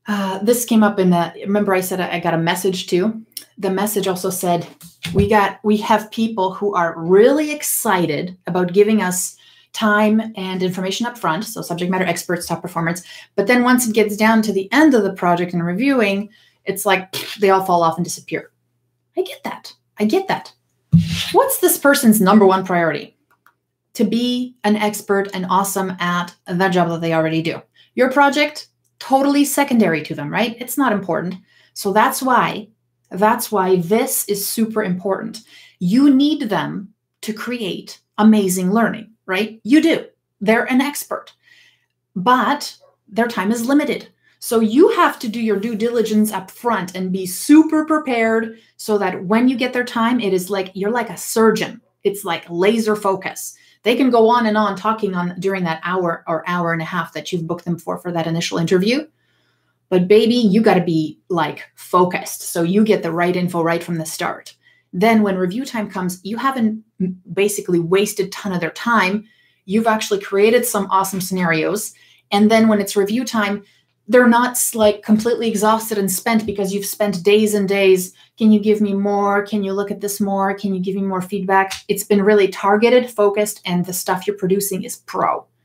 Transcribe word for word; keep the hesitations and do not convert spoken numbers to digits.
Uh, this came up in the, remember I said I got a message too. The message also said, we got, we have people who are really excited about giving us time and information up front. So subject matter experts, top performers. But then once it gets down to the end of the project and reviewing, it's like they all fall off and disappear. I get that. I get that. What's this person's number one priority? To be an expert and awesome at the job that they already do. Your project, totally secondary to them, right? It's not important. So that's why, that's why this is super important. You need them to create amazing learning, right? You do. They're an expert, but their time is limited. So you have to do your due diligence up front and be super prepared so that when you get their time, it is like, you're like a surgeon. It's like laser focus. They can go on and on talking on during that hour or hour and a half that you've booked them for, for that initial interview. But baby, you got to be like focused. So you get the right info right from the start. Then when review time comes, you haven't basically wasted a ton of their time. You've actually created some awesome scenarios. And then when it's review time, they're not like completely exhausted and spent because you've spent days and days. Can you give me more? Can you look at this more? Can you give me more feedback? It's been really targeted, focused, and the stuff you're producing is pro.